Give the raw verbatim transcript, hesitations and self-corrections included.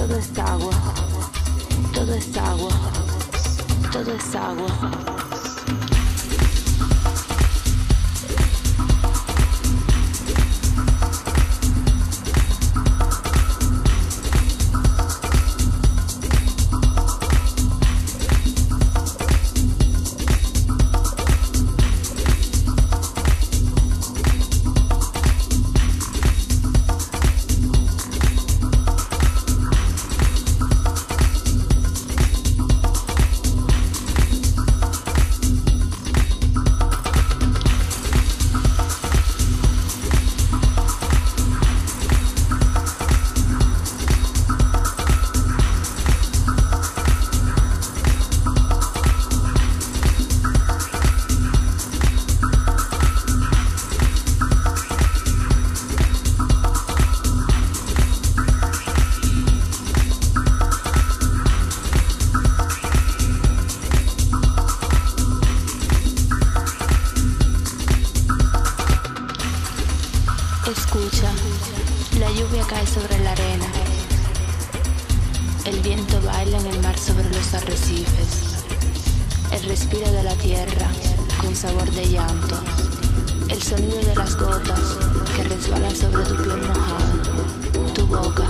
Todo es agua, todo es agua, todo es agua. Escucha, la lluvia cae sobre la arena. El viento baila en el mar sobre los arrecifes. El respiro de la tierra con sabor de llanto. El sonido de las gotas que resbalan sobre tu piel mojada, tu boca.